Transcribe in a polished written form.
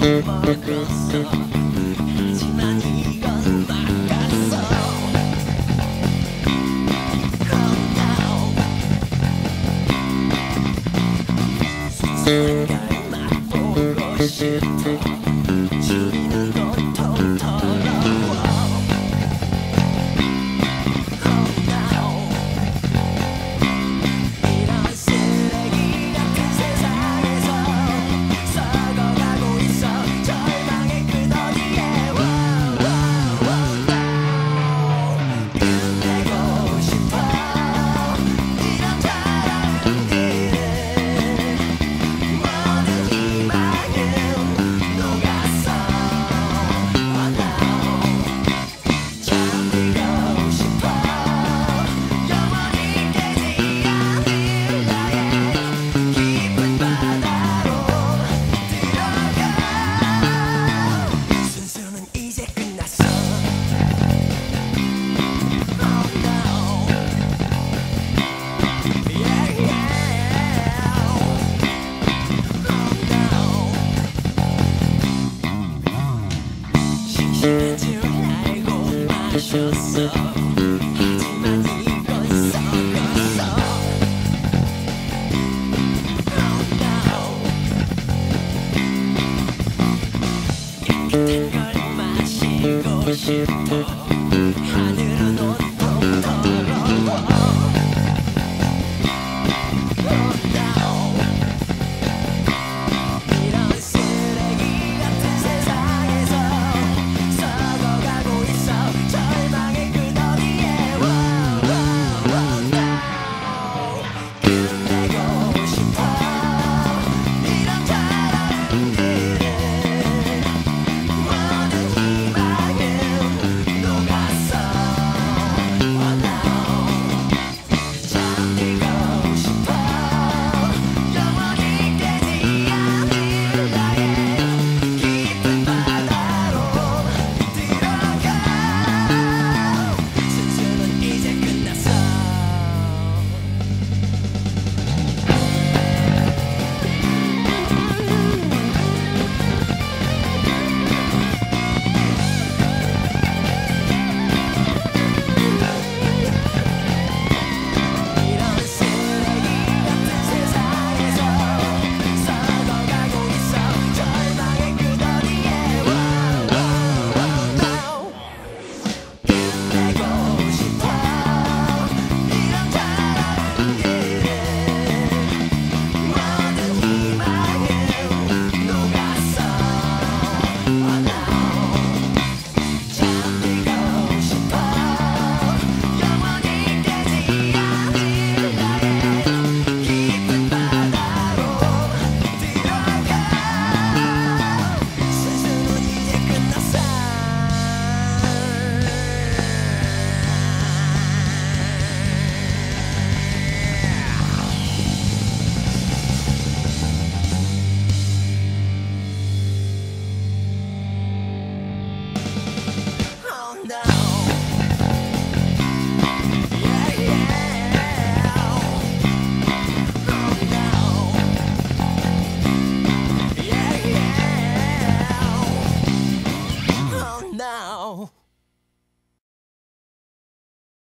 먹었어. 하지만 이건 막았어. Calm down. 순수한 걸 맛보고 싶어. 지는 건 통털어워. Calm down. 이런 쓰레기 같은 세상에서 썩어가고 있어. 절망의 끝어디에. 끝내고 싶어. 이런 작은 일을. 모든 희망은 녹았어. Oh no. 잠들고 싶어. 영원히 깨지 않을 나의 깊은 바다로 들어가. 순수는 이제 끝났어. Oh no. Yeah, yeah. Oh no. 싱싱한 줄 알고 마셨어. 하지만 이건 썩었어. Oh no. 깨끗한 걸 마시고 싶어. 하늘은 온통 더러워. Oh no. 이런 쓰레기 같은 세상에서 썩어가고 있어. 절망의 끝어디에. Oh no. 끝내고 싶어.